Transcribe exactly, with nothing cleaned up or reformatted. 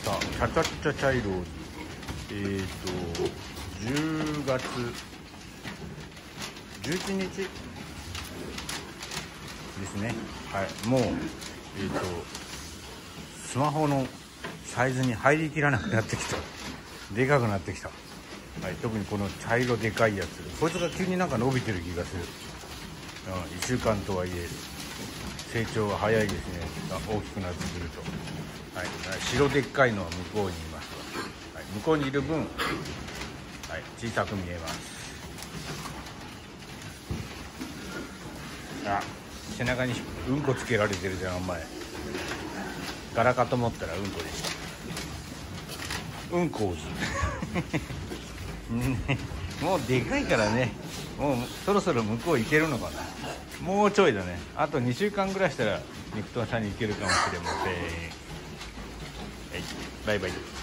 さあ、チャチャッチャチャイローズ、えーとじゅうがつじゅういちにちですね。はい、もうえーとスマホのサイズに入りきらなくなってきた。でかくなってきた。はい、特にこの茶色でかいやつ、こいつが急になんか伸びてる気がする。うん、いっしゅうかんとはいえ成長が早いですね。大きくなってくると、はい、白でっかいのは向こうにいますわ。はい、向こうにいる分、はい、小さく見えます。あ、背中にうんこつけられてるじゃんお前。ガラかと思ったらうんこでした。うんこもうでかいからね、もうそろそろ向こう行けるのかな。もうちょいだね。あとにしゅうかんぐらいしたら肉とさんに行けるかもしれません。はい、バイバイ。